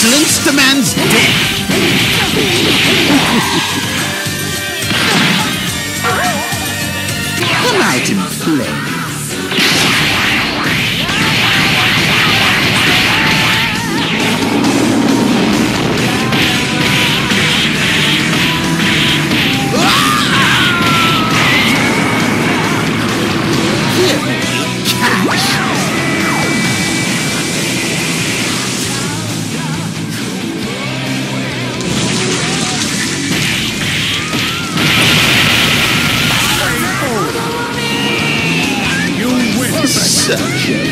Excellence demands death. Come out and play. Such a